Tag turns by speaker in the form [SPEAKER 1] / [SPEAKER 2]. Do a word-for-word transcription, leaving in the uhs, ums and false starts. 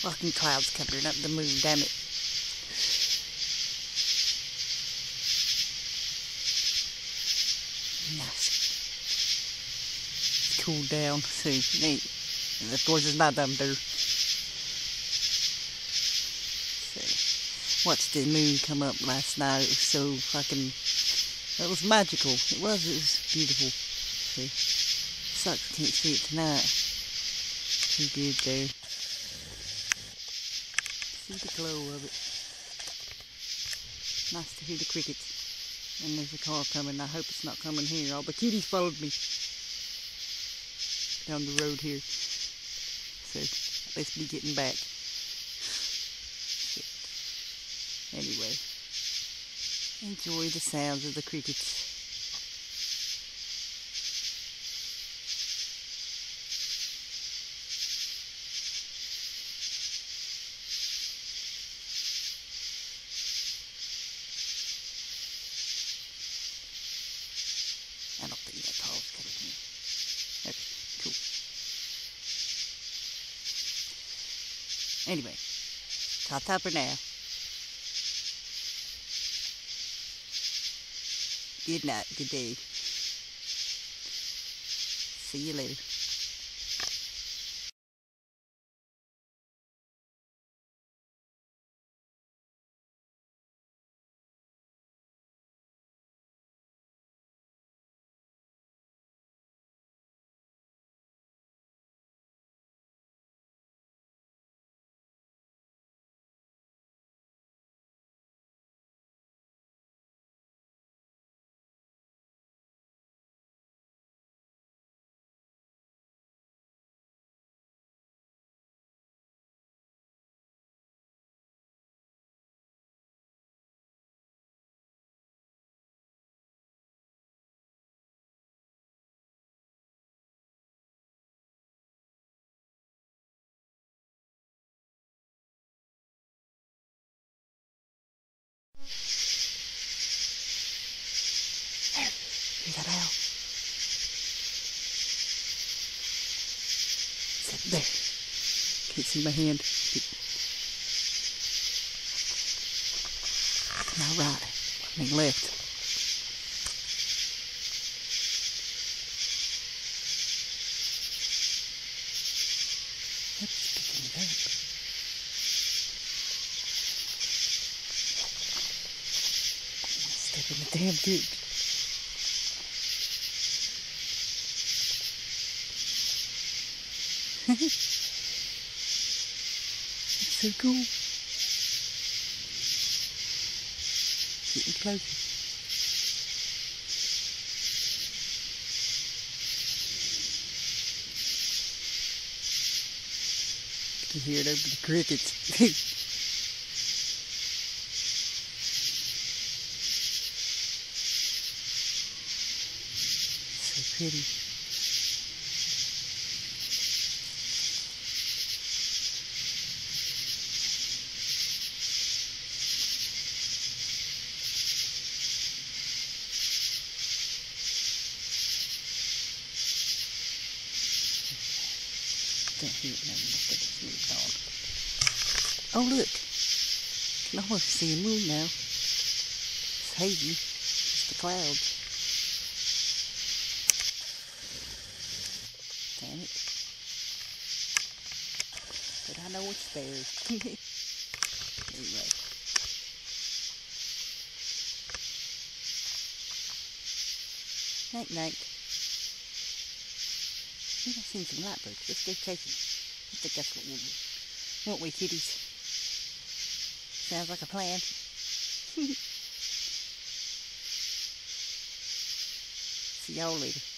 [SPEAKER 1] Fucking clouds covering up the moon, damn it. Nice. It's cooled down. See, neat. And of course it's not them there. See. Watched the moon come up last night. It was so fucking... It was magical. It was. It was beautiful. See. Sucks can't see it tonight. Too good though. See the glow of it. Nice to hear the crickets. And there's a car coming. I hope it's not coming here. All the kitties followed me down the road here. So, let's be getting back. Shit. Anyway. Enjoy the sounds of the crickets. I don't think that car's coming here. Okay, cool. Anyway, ta-ta for now. Good night, good day. See you later. Here's that owl. It's up there. Can't see my hand. My right. I mean left. That's picking it up. Step in the damn ditch. It's so cool. Getting closer. You can hear it over the crickets. So pretty. Don't hear it now. It's moved on. Oh look! I can almost see a moon now. It's hazy. It's the clouds. Damn it. But I know it's there. Anyway. Night night. I think I've seen some blackbirds. Let's go chase them. I think that's what we'll do. Won't we, kitties? Sounds like a plan. See y'all later.